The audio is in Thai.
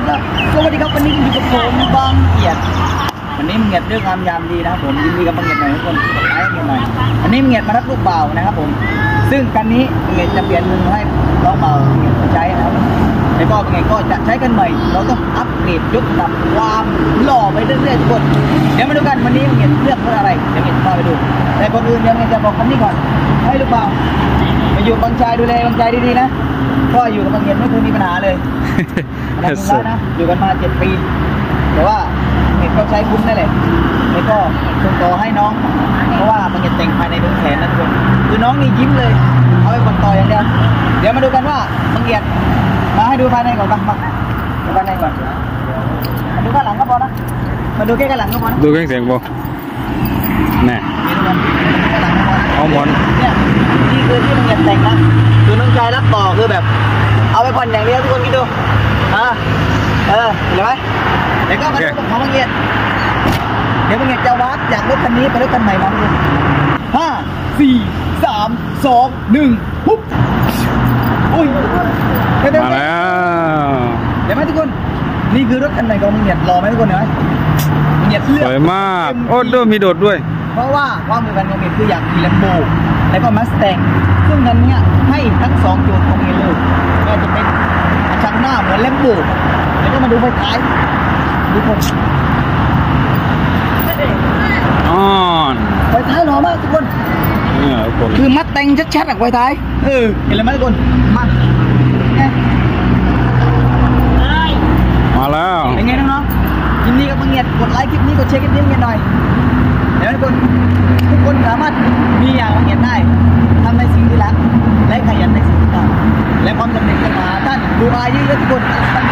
ครับสวัสดีครับวันนี้อยู่กับผมบางเอียดวันนี้มึงเงียดเรื่องงามยามดีนะครับผมยินดีกับบางเอียดหน่อยทุกคนกดไลค์เงียดหน่อยอันนี้มึงเงียดมารับลูกเบานะครับผมซึ่งกันนี้มึงเงียดจะเปลี่ยนมือให้น้องเบามึงเงียดใช้นะครับแล้วก็มึงเงียดก็จะใช้กันใหม่เราต้องอัปเกรดยกระดับความหล่อไปเรื่อยๆทุกคนเดี๋ยวมาดูกันวันนี้มึงเงียดเลือกเพื่ออะไรเดี๋ยวมึงเงียดพาไปดูแต่ก่อนอื่นเดี๋ยวมึงเงียดจะบอกคำนี้ก่อนให้ลูกเบามาอยู่บางชายดูแลบางชายดีๆนะก็อยู่กับบางเงียดไม่เคยมีปัญหาเลยนะอยู่กันมา7 ปีแต่ว่าเห็นก็ใช้คุ้มนั่นแหละแล้วก็ส่งต่อให้น้องเพราะว่ามันจะแต่งภายในมือแขนนะทุกคนคือน้องนี่ยิ้มเลยเอาไปคนต่ออย่างเดียวเดี๋ยวมาดูกันว่าบางเอียดมาให้ดูภายในก่อนบ้างดูภายในก่อนมาดูข้างหลังก็พอนะมาดูแค่ข้างหลังก็พอนะดูเครื่องเสียงบ่น่ะเอาหมอนเนี่ยนี่คือที่บางเอียดแต่งนะคือน้องชายรับต่อคือแบบเอาไปผ่อนอย่างเดียวทุกคนคิดดูเห็นไหมเดี๋ยวก็มาดูของบางเอียดเดี๋ยวบางเอียดจะวัดจากรถคันนี้ไปรถคันใหม่มาทุกคน5 4 3 2 1ปุ๊บอุ้ยมาแล้วเดี๋ยวไหมทุกคนนี่คือรถคันใหม่ของบางเอียดรอไหมทุกคนเห็นไหมบางเอียดเลือกสวยมากโอ้ดูมีโดดด้วยเพราะว่าความเหมือนกันของบางเอียดคืออย่างมีแลมโบแล้วก็มัสแตงซึ่งนั้นเนี่ยให้ทั้ง2จุดของบางเอียดเลยก็จะเป็นช่างหน้าเหมือนแลมโบแล้วก็มาดูไฟท้ายทุกคนไฟท้ายหล่อมากทุกคนคือมัดแต่งชัดๆไฟท้ายเห็นไหมทุกคนมัดมาแล้วเป็นไงน้องๆยินดีกับบางเงียดกดไลค์คลิปนี้กดแชร์คลิปนี้กันหน่อยเดี๋ยวทุกคนสามารถมีอย่างบางเงียดได้ทำในสิ่งที่รักและขยันในสิ่งที่ทำและความสำเร็จจะมาท่านดูอายุเยอะทุกคน